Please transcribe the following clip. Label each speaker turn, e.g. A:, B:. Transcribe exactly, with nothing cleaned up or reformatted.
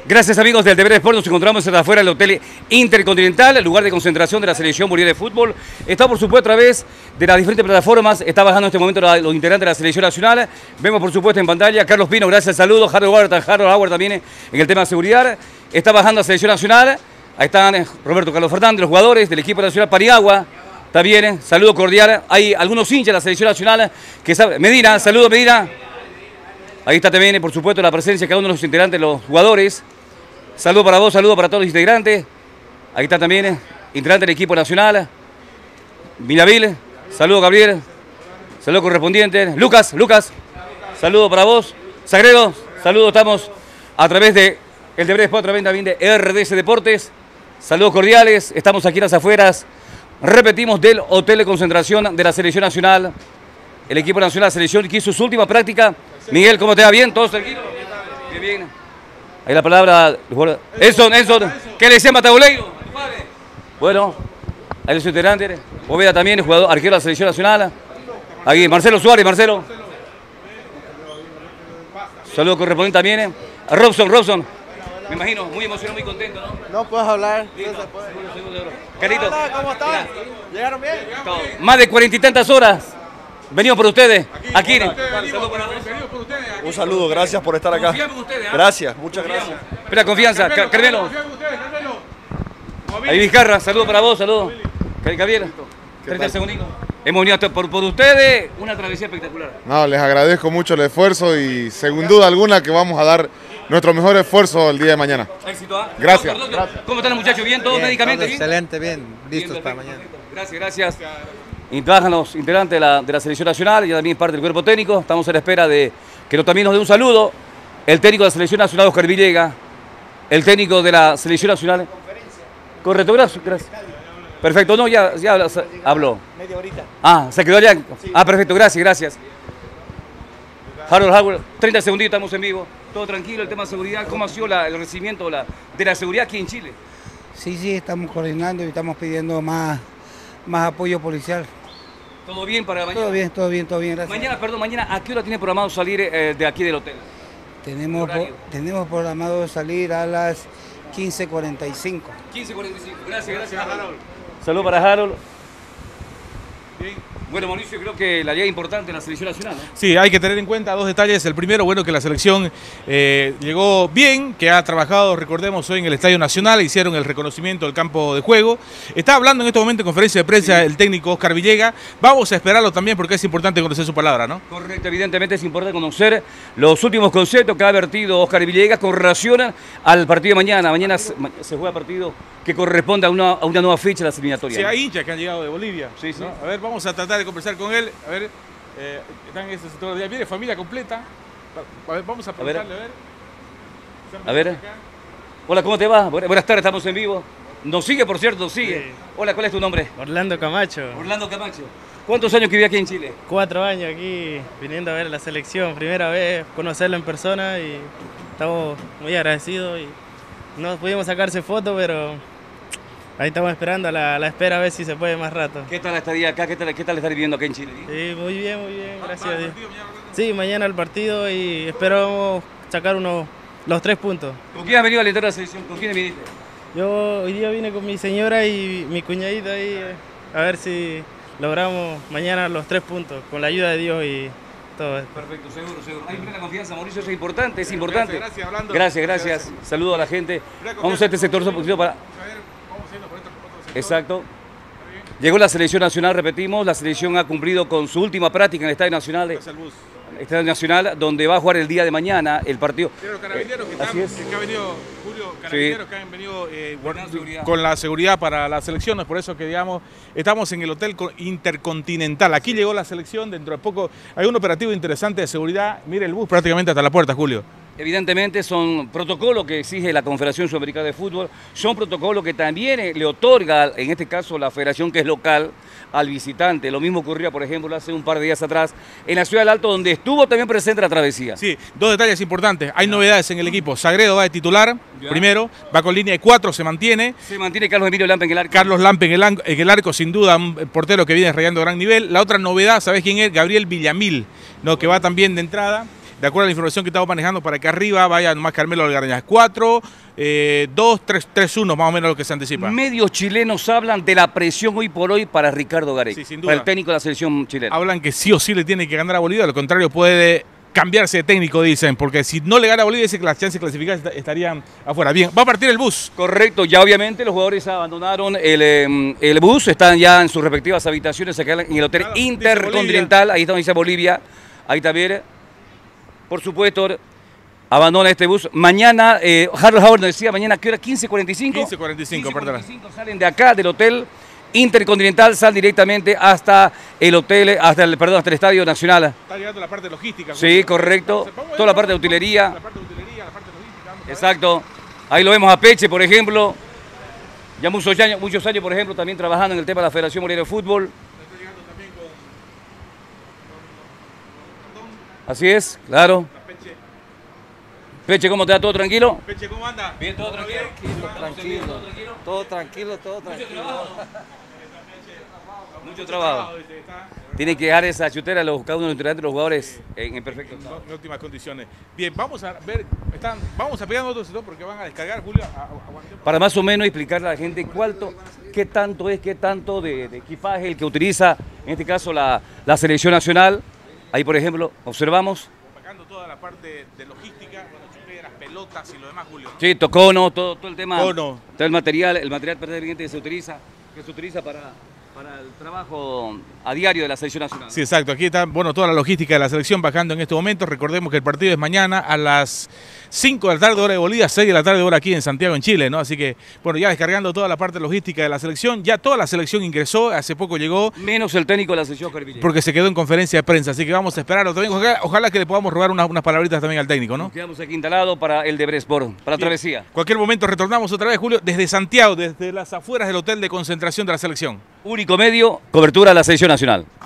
A: Gracias amigos del Deber Sport, nos encontramos afuera del Hotel Intercontinental, el lugar de concentración de la selección boliviana de fútbol. Está por supuesto a través de las diferentes plataformas, está bajando en este momento los integrantes de la selección nacional. Vemos por supuesto en pantalla, Carlos Pino, gracias, saludos, Harold Howard, Harold Howard también en el tema de seguridad. Está bajando la selección nacional, ahí están Roberto Carlos Fernández, los jugadores del equipo nacional Paniagua. Está bien, saludo cordial. Hay algunos hinchas de la selección nacional que saben. Medina, saludo Medina. Ahí está también, por supuesto, la presencia de cada uno de los integrantes, los jugadores. Saludo para vos, saludo para todos los integrantes. Ahí está también, integrante del equipo nacional. Villavil, saludo Gabriel. Saludo correspondiente. Lucas, Lucas, saludo para vos. Sagredo, saludo, estamos a través de el Deber Sport, a través también de R D S Deportes. Saludos cordiales, estamos aquí en las afueras. Repetimos, del hotel de concentración de la selección nacional. El equipo nacional de la selección que hizo su última práctica. Miguel, ¿cómo te va? ¿Bien? ¿Todos tranquilos? Bien, bien. Ahí la palabra. Enson, Enson. ¿Qué le decía Matabuleiro? Bueno, ahí es su integrante. Bóveda también, el jugador arquero de la selección nacional. Aquí, Marcelo Suárez, Marcelo. Saludo correspondiente también. A Robson, Robson. Me imagino, muy emocionado, muy contento, ¿no?
B: No puedes hablar.
A: Carito.
B: Hola, ¿cómo están? ¿Llegaron bien?
A: Más de cuarenta y tantas horas. Venimos por ustedes. Aquí. Aquí.
B: Un saludo, gracias por estar acá.
A: Confiamos en ustedes, ¿eh?
B: Gracias, muchas gracias.
A: Espera, confianza. Carmelo. Ahí Vizcarra, saludo para vos, saludo. Gabriel. treinta segunditos. Hemos venido por, por ustedes, una travesía espectacular.
C: No, les agradezco mucho el esfuerzo y sin duda alguna que vamos a dar nuestro mejor esfuerzo el día de mañana.
A: Éxito, ¿ah?
C: Gracias.
A: Doctor, doctor. ¿Cómo están los muchachos? ¿Bien? ¿Todos médicamente?
D: Todo excelente, bien. Listos para mañana.
A: Gracias, gracias. Y trabajan los integrantes de la, de la selección nacional y también parte del cuerpo técnico. Estamos a la espera de que nos, también nos dé un saludo el técnico de la selección nacional, Oscar Villega, el técnico de la selección nacional. Correcto, gracias. gracias. Perfecto, no, ya, ya habló.
B: Media horita.
A: Ah, se quedó allá. Ah, perfecto, gracias, gracias. Harold Howard, treinta segunditos, estamos en vivo. Todo tranquilo, el tema de seguridad. ¿Cómo ha sido la, el recibimiento la, de la seguridad aquí en Chile?
D: Sí, sí, estamos coordinando y estamos pidiendo más, más apoyo policial.
A: ¿Todo bien para mañana?
D: Todo bien, todo bien, todo bien, gracias.
A: Mañana, perdón, mañana, ¿a qué hora tiene programado salir eh, de aquí del hotel?
D: Tenemos, po, tenemos programado salir a las quince cuarenta y cinco.
A: quince cuarenta y cinco, gracias, gracias Harold. Saludos para Harold. Bien. Bueno, Mauricio, creo que la llegada importante en la selección nacional, ¿no?
E: Sí, hay que tener en cuenta dos detalles. El primero, bueno, que la selección eh, llegó bien, que ha trabajado, recordemos, hoy en el Estadio Nacional, hicieron el reconocimiento del campo de juego. Está hablando en este momento en conferencia de prensa sí. el técnico Oscar Villega. Vamos a esperarlo también porque es importante conocer su palabra, ¿no? Correcto,
A: evidentemente es importante conocer los últimos conceptos que ha vertido Oscar Villega con relación al partido de mañana. Mañana se, se juega partido que corresponde a una, a una nueva fecha de las eliminatorias.
E: Sí, hay hinchas que han llegado de Bolivia.
A: Sí, sí.
E: ¿no? A ver, vamos a tratar de conversar con él. A ver, eh, están en este sector de día. Viene familia completa. A ver, vamos a preguntarle, a ver.
A: A ver. A ver. Hola, ¿cómo te va? Buenas tardes, estamos en vivo. Nos sigue, por cierto, nos sigue. Sí. Hola, ¿cuál es tu nombre?
F: Orlando Camacho.
A: Orlando Camacho. ¿Cuántos años que viví aquí en Chile?
F: Cuatro años aquí, viniendo a ver la selección. Primera vez, conocerlo en persona y estamos muy agradecidos. Y no pudimos sacarse foto, pero ahí estamos esperando a la, la espera a ver si se puede más rato.
A: ¿Qué tal la estadía acá? ¿Qué tal, qué tal estar viviendo acá en Chile?
F: Sí, muy bien, muy bien, gracias a Dios. Sí, mañana el partido y esperamos sacar unos, los tres puntos.
A: ¿Con quién has venido a alentar a la selección? ¿Con quién viniste?
F: Yo hoy día vine con mi señora y mi cuñadito ahí a ver si logramos mañana los tres puntos con la ayuda de Dios y todo esto.
A: Perfecto, seguro, seguro. Hay plena confianza, Mauricio, eso es importante, es importante.
E: Gracias, gracias, Orlando.
A: Gracias, gracias. gracias. Saludo a la gente. Vamos a este sector un poquito para... Exacto. Llegó la selección nacional, repetimos, la selección ha cumplido con su última práctica en el Estadio Nacional, de, Estadio Nacional, donde va a jugar el día de mañana el partido.
E: Los carabineros que,
A: eh,
E: están,
A: es.
E: que han venido, Julio, carabineros
A: sí.
E: que han venido eh, con la seguridad para la selección, es por eso que digamos, estamos en el Hotel Intercontinental. Aquí llegó la selección, dentro de poco hay un operativo interesante de seguridad. Mire el bus prácticamente hasta la puerta, Julio.
A: Evidentemente son protocolos que exige la Confederación Sudamericana de Fútbol, son protocolos que también le otorga, en este caso la federación que es local, al visitante. Lo mismo ocurría, por ejemplo, hace un par de días atrás en la Ciudad del Alto, donde estuvo también presente la travesía.
E: Sí, dos detalles importantes. Hay novedades en el equipo. Sagredo va de titular, ya. primero, va con línea de cuatro, se mantiene.
A: Se mantiene Carlos Emilio Lampe en el arco.
E: Carlos Lampe en el, en el arco, sin duda, un portero que viene rayando gran nivel. La otra novedad, ¿sabés quién es? Gabriel Villamil, ¿no? que va también de entrada. de acuerdo a la información que estamos manejando para que arriba vaya nomás Carmelo Algarañaz. cuatro, dos, tres, tres, uno, más o menos lo que se anticipa.
A: Medios chilenos hablan de la presión hoy por hoy para Ricardo Gareca,
E: Sí, sin duda.
A: para el técnico de la selección chilena.
E: Hablan que sí o sí le tiene que ganar a Bolivia, lo contrario puede cambiarse de técnico, dicen, porque si no le gana a Bolivia, dice que las chances de clasificar est- estarían afuera. Bien, va a partir el bus.
A: Correcto, ya obviamente los jugadores abandonaron el, eh, el bus, están ya en sus respectivas habitaciones acá en el Hotel
E: Claro, dice
A: Intercontinental, ahí está donde dice Bolivia, ahí también, por supuesto, abandona este bus. Mañana, eh, Harold Howard nos decía, mañana, ¿qué hora? quince cuarenta y cinco.
E: quince cuarenta y cinco, perdón.
A: Salen de acá, del Hotel Intercontinental, salen directamente hasta el hotel, hasta el, perdón, hasta el Estadio Nacional.
E: Está llegando la parte logística.
A: Sí, correcto.
E: Vamos a
A: Toda la parte de utilería.
E: La parte de utilería, la parte logística. Vamos a ver.
A: Exacto. Ahí lo vemos a Peche, por ejemplo. Ya muchos años, muchos años, por ejemplo, también trabajando en el tema de la Federación Boliviana de Fútbol.
E: Está llegando también con
A: Así es, claro.
E: la Peche.
A: Peche, ¿cómo te da? ¿Todo tranquilo?
E: Peche, ¿cómo anda?
A: Bien, todo tranquilo.
D: Tranquilo, todo tranquilo, todo tranquilo.
A: Mucho trabajo.
E: Dice, está
A: Tienen que dejar esa chutera a los, cada uno de los integrantes de los jugadores en, en perfecto estado.
E: en óptimas condiciones. Bien, vamos a ver, están, vamos a pegar otro sector porque van a descargar, Julio. A, a, aguante.
A: Para más o menos explicarle a la gente cuánto, qué tanto es, qué tanto de, de equipaje el que utiliza, en este caso, la, la selección nacional. Ahí, por ejemplo, observamos.
E: Sacando toda la parte de logística, bueno, chuperas, pelotas y lo demás, Julio, ¿no?
A: Sí, tocono, todo, todo el tema.
E: Cono.
A: Todo el material, el material pertinente que se utiliza, que se utiliza para, para el trabajo a diario de la selección nacional.
E: Sí, exacto. Aquí está, bueno, toda la logística de la selección bajando en este momento. Recordemos que el partido es mañana a las cinco de la tarde, hora de Bolivia, seis de la tarde, hora aquí en Santiago, en Chile, ¿no? Así que, bueno, ya descargando toda la parte logística de la selección. Ya toda la selección ingresó, hace poco llegó,
A: Menos el técnico de la selección, Oscar Villegas.
E: porque se quedó en conferencia de prensa. Así que vamos a esperarlo también. Ojalá, ojalá que le podamos robar unas, unas palabritas también al técnico, ¿no?
A: Nos quedamos aquí instalados para el de Bresport, para la
E: Bien.
A: travesía.
E: Cualquier momento retornamos otra vez, Julio, desde Santiago, desde las afueras del hotel de concentración de la selección.
A: Único medio, cobertura de la selección nacional.